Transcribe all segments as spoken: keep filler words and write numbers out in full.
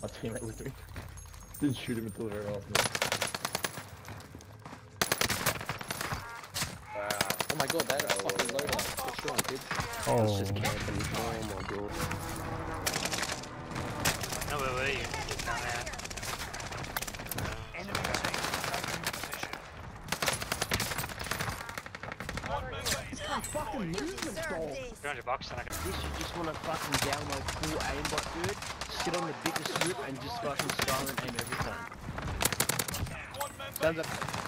My teammate with me. Didn't shoot him until very often. Wow. Oh my god, that is fucking low down. What's wrong, kid? Oh. It's just camping. Oh my god. No, where were you? Down there. Enemy team taking position. Fucking movement goal. three hundred bucks and I can... This you just want to fucking download full aimbot, dude. Sit on the biggest strip and just fucking silent aim every time. Sounds like...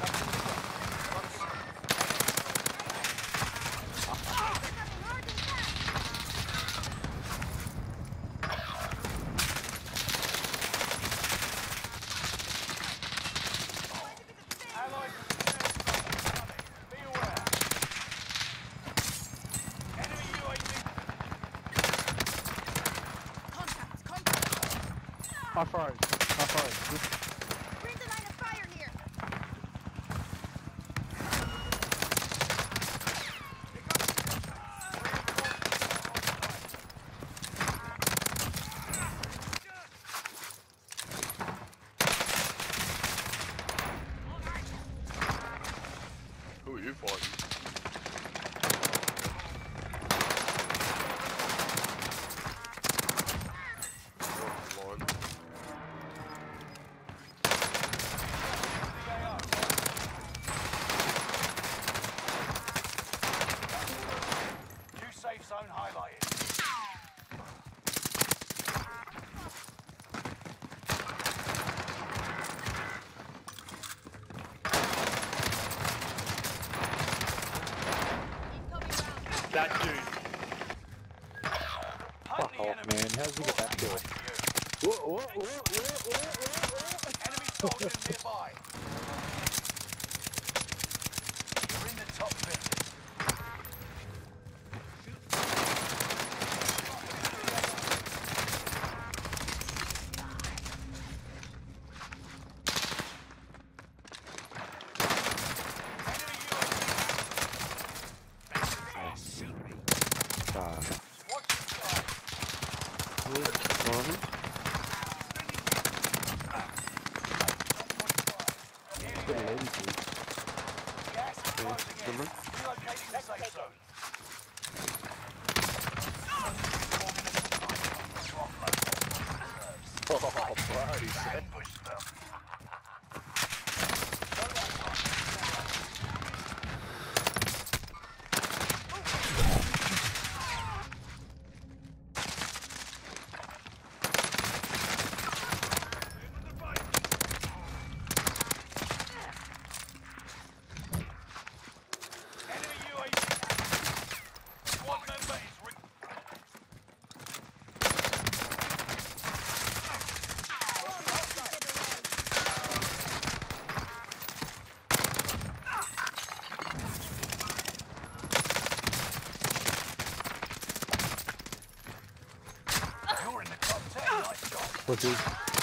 I froze. I froze. Bring the line of fire here. Who are you fighting? Safe zone highlighted. That dude. Fuck off, Man, how's he get that kill? Whoa, whoa, whoa, whoa, whoa, whoa. Enemy soldiers nearby. You're in the top fifty. Oh, bro, he said. What's his?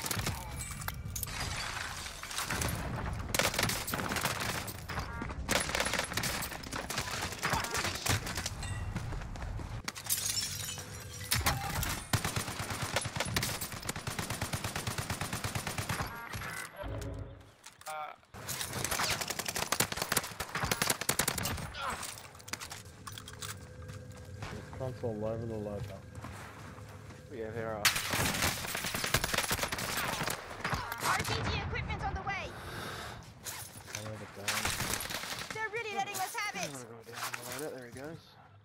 Console all over the logo. Yeah, there are. R P G equipment on the way. They're really letting us have I'm it. gonna go down and load it. There he goes.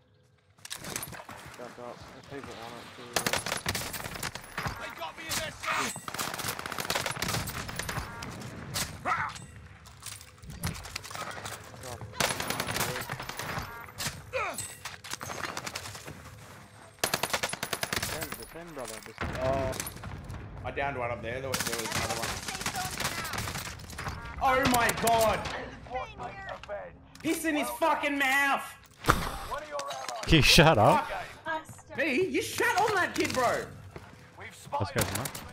Back up. There's people on it too. They got me in their sights. Defend, brother. Defend. Oh, I downed one up there. There was, there was another one. Oh my god! Piss in his fucking mouth! Can you shut up? Me? You shut on that kid, bro! We've Let's spotted go, man.